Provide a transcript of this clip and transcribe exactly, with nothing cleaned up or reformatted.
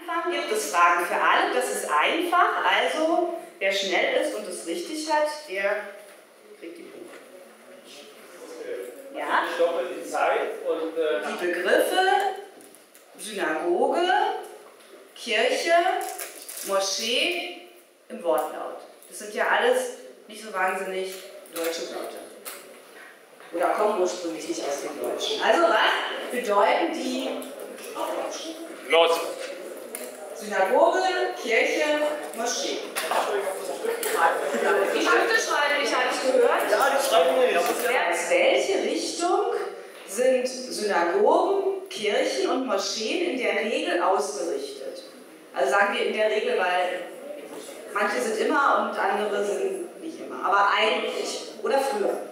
Gibt es Fragen für alle? Das ist einfach. Also, wer schnell ist und es richtig hat, der kriegt die Punkte. Ja? Ich stoppe die Zeit und. Äh die Begriffe Synagoge, Kirche, Moschee im Wortlaut. Das sind ja alles nicht so wahnsinnig deutsche Wörter. Oder kommen ursprünglich nicht aus dem Deutschen. Also, was bedeuten die? Los! Synagoge, Kirche, Moschee. Die Schrift schreiben, ich habe es gehört. Ja, die schreiben nicht. Welche Richtung sind Synagogen, Kirchen und Moscheen in der Regel ausgerichtet? Also sagen wir in der Regel, weil manche sind immer und andere sind nicht immer. Aber eigentlich. Oder früher.